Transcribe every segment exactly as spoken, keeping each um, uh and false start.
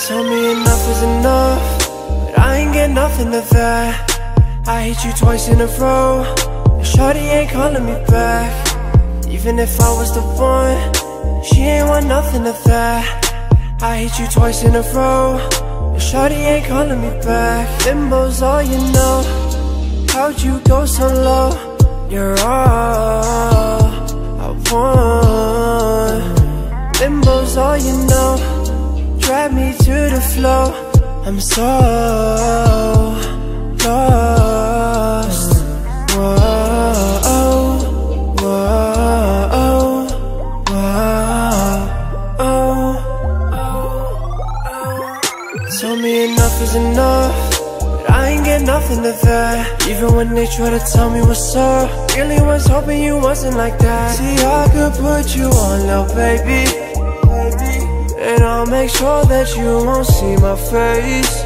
Told me enough is enough, but I ain't get nothing of that. I hit you twice in a row, and shawty ain't calling me back. Even if I was the one, she ain't want nothing of that. I hit you twice in a row, and shawty ain't calling me back. Limbo's all you know, how'd you go so low? You're all I want. Limbo's all you know, drag me to the floor. I'm so lost. Whoa, whoa, whoa. Told me enough is enough, but I ain't get nothing of that. Even when they try to tell me what's up, really was hoping you wasn't like that. See, I could put you on, little baby, and I'll make sure that you won't see my face.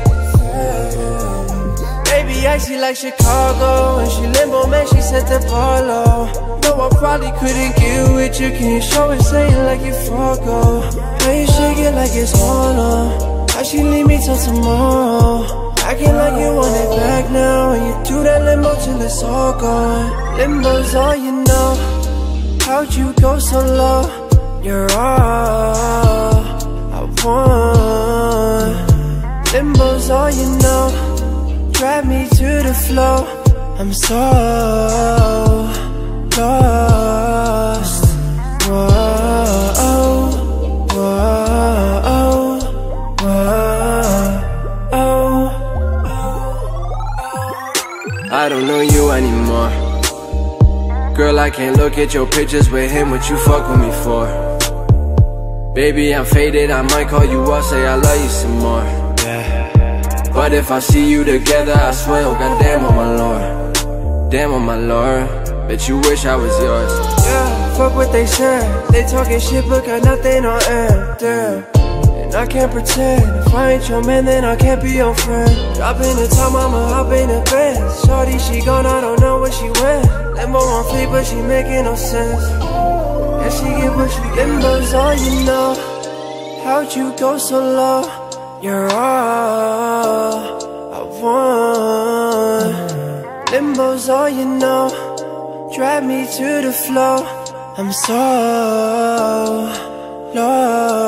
Baby, I see like Chicago, and she limbo, man, she said the Polo. No, I probably couldn't get with you. Can you show it, say it like you fargo? How you shake it like it's hollow? How she leave me till tomorrow? Acting like you want it back now, and you do that limbo till it's all gone. Limbo's all you know, how'd you go so low? You're all I want. Limbo's all you know, drag me to the floor. I'm so lost. Whoa, whoa, whoa. I don't know you anymore. Girl, I can't look at your pictures with him. What you fuck with me for? Baby, I'm faded, I might call you up, say I love you some more. Yeah. But if I see you together, I swear, oh goddamn on my lord. Damn on my lord, bet you wish I was yours. Yeah, fuck what they said. They talking shit but got nothing on air. Damn, and I can't pretend. If I ain't your man, then I can't be your friend. Drop in the top, I'ma hop in the bed. Shorty, she gone, I don't know where she went. Limbo on fleek, but she making no sense. And she get what she Limbo's all you know, how'd you go so low? You're all I want. Limbo's all you know, drag me to the floor. I'm so lost.